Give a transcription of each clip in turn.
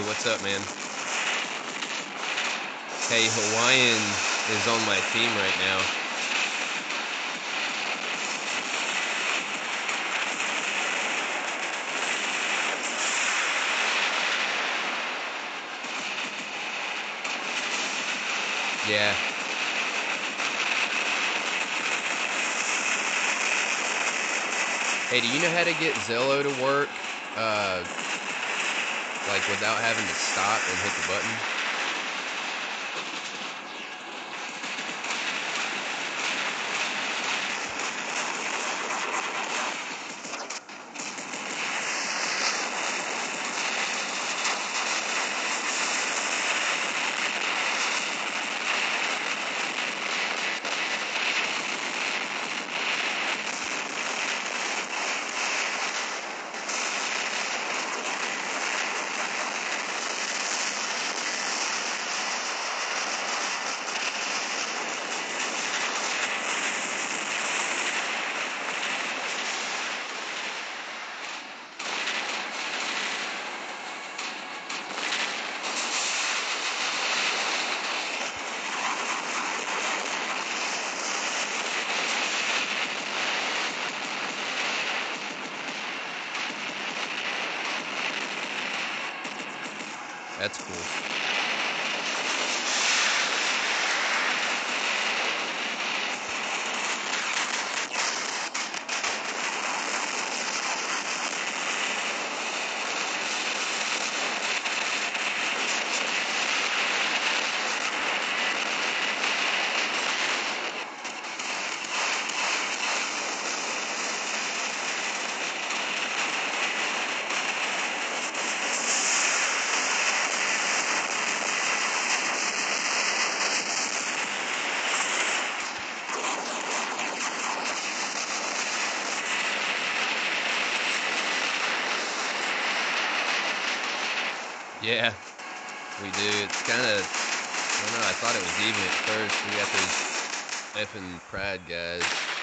what's up, man? Hey, Hawaiian is on my team right now. Yeah. Hey, do you know how to get Zello to work, like without having to stop and hit the button? That's cool. Yeah, we do. It's kind of, I don't know, I thought it was even at first. We got those effing Pride guys.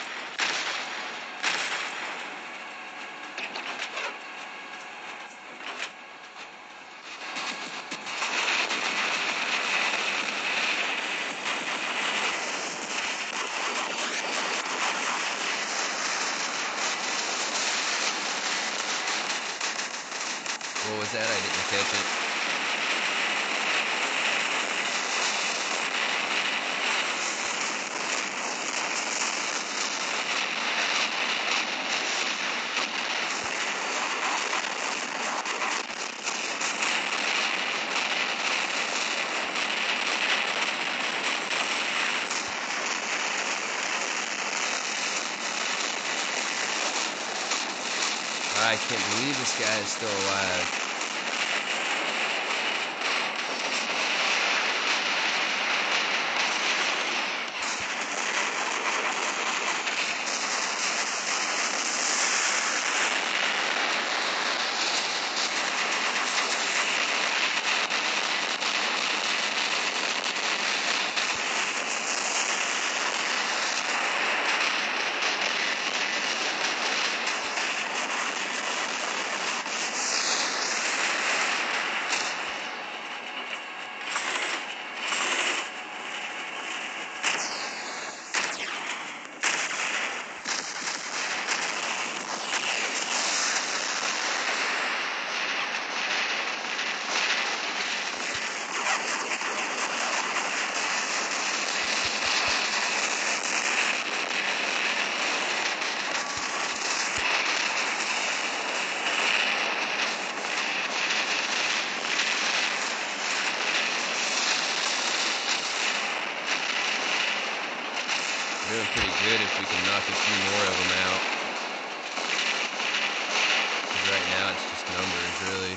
What was that? I didn't catch it. I can't believe this guy is still alive. Doing pretty good if we can knock a few more of them out. 'Cause right now it's just numbers, really.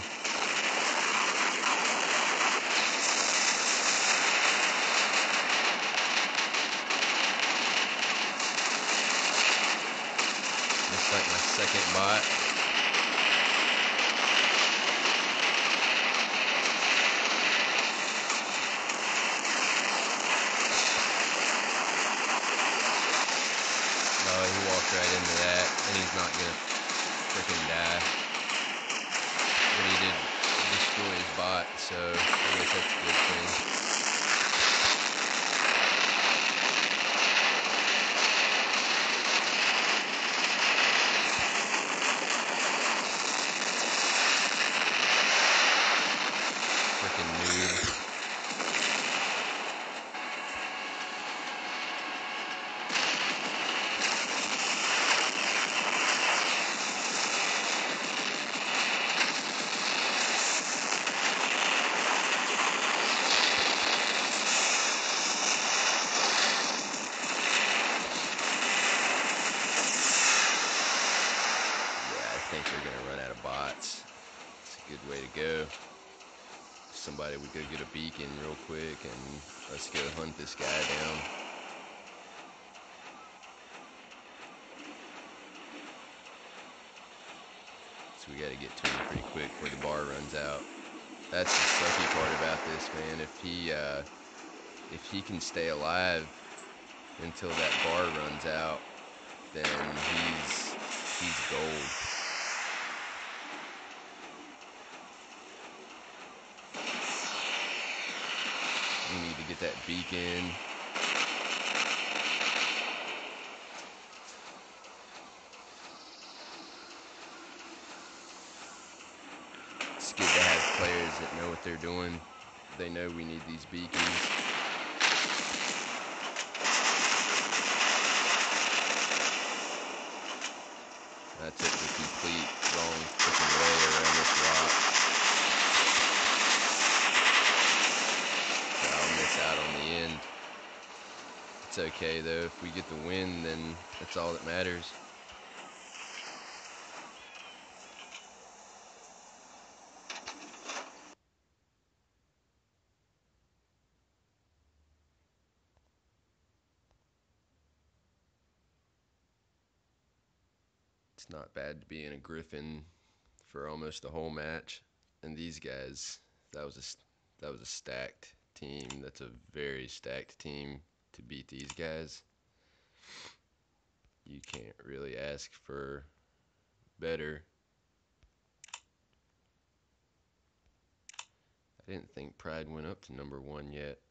Just like my second bot. Oh, he walked right into that, and he's not gonna freaking die. But he did destroy his bot, so I guess that's a good thing. Freaking noob. I think we're gonna run out of bots. It's a good way to go. Somebody would go get a beacon real quick and let's go hunt this guy down. So we gotta get to him pretty quick before the bar runs out. That's the sucky part about this, man. If he can stay alive until that bar runs out, then he's gold. We need to get that beacon. It's good to have players that know what they're doing. They know we need these beacons. I took the complete wrong freaking way around this rock. So I'll miss out on the end. It's okay though, if we get the win, then that's all that matters. It's not bad to be in a Griffin for almost the whole match. And these guys, that was a stacked team. That's a very stacked team to beat these guys. You can't really ask for better. I didn't think Pride went up to number 1 yet.